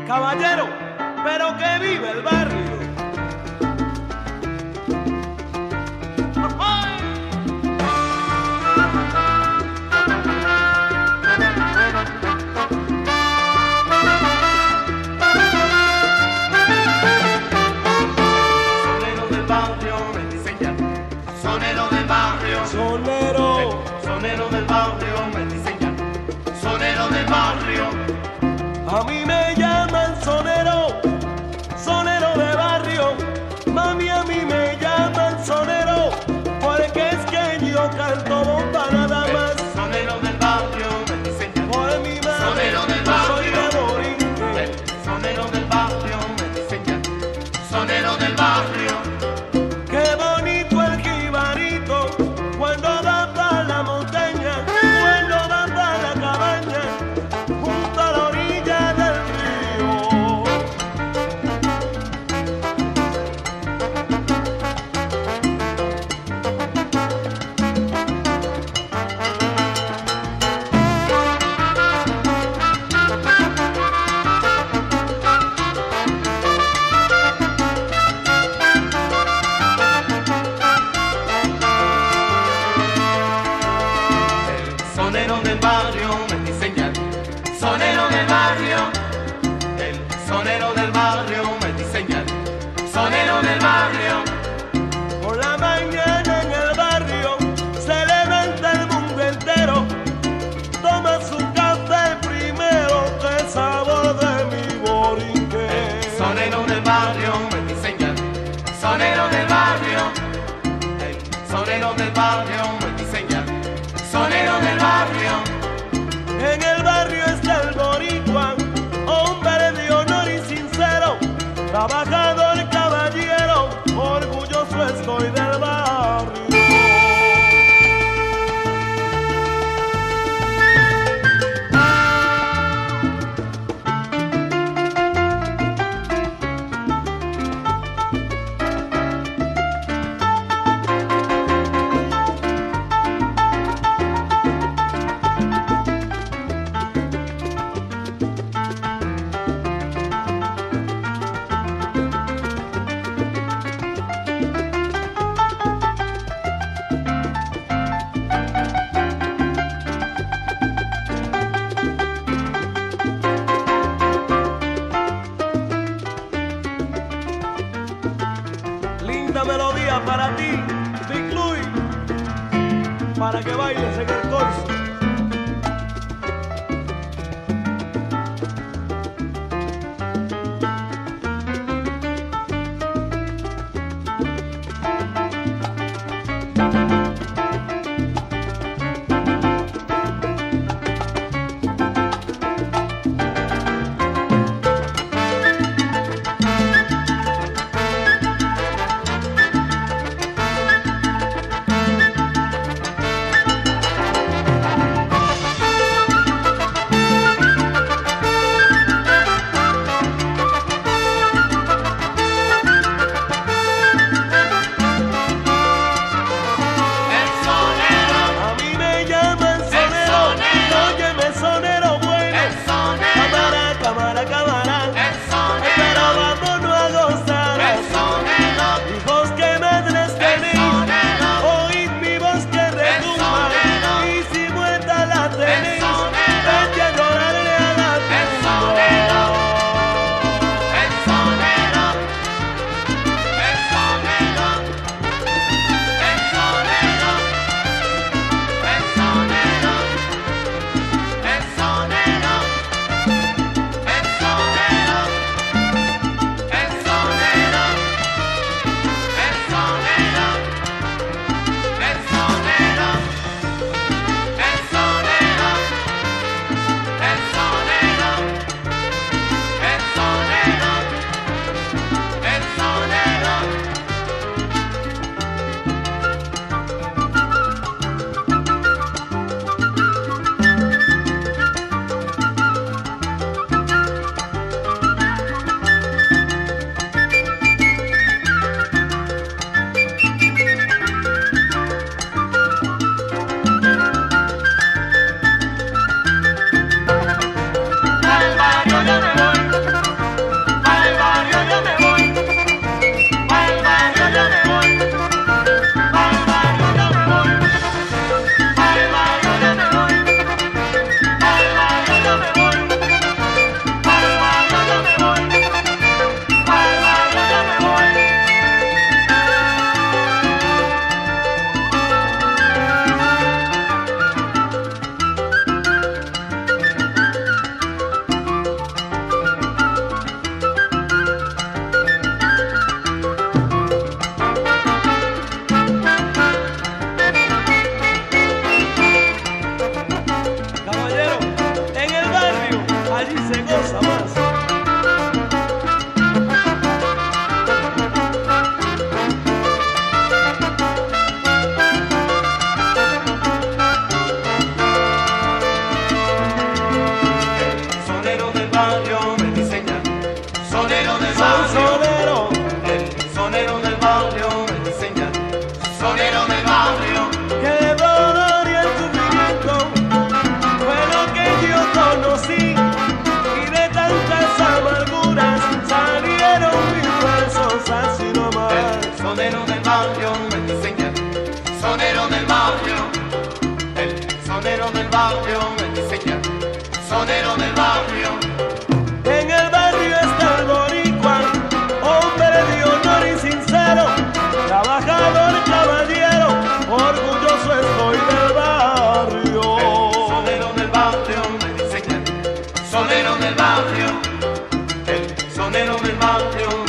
caballero, pero que vive el barrio. Sonero del barrio, me dicen ya. Sonero del barrio. Sonero. Sonero del barrio, me dicen ya. Sonero del barrio. A mí me llaman sonero, sonero de barrio. Mami, a mí me llaman sonero, porque es que yo canto bomba nada más. Sonero del barrio, me dicen ya. Por mi madre, Sonero del barrio. soy de Borinque. Sonero del barrio, me dicen ya. Sonero del barrio. Qué bonito el jibarito cuando va para la montaña, cuando va para la cabaña, junto a la orilla del río. Sonero del barrio, me dicen ya. Sonero del barrio. El sonero del barrio, me dicen ya. Sonero del barrio. Por la mañana en el barrio se levanta el mundo entero, toma su café primero, que sabor de mi Borinque. Sonero del barrio, me dicen ya. Sonero del barrio. El sonero del barrio, me dicen ya. Sonero del barrio. En el barrio está el boricua, hombre de honor y sincero, trabajador caballero, orgulloso estoy del barrio. Linda melodía para ti, Big Louis, para que bailes en el corso. allí se goza más. Sonero del barrio me diseña, sonero del Soy barrio, sonero, el sonero del barrio me diseña, sonero del barrio, que de dolor y el sufrimiento fue lo que yo conocí, y de tantas amarguras salieron mis versos así nomás. el sonero del barrio me diseña, sonero del barrio, el sonero del barrio me diseña, sonero del barrio. En el barrio está el boricua, hombre de honor y sincero, trabajador, caballero, orgulloso estoy del barrio. Sonero del barrio me diseña, sonero del barrio, el sonero del barrio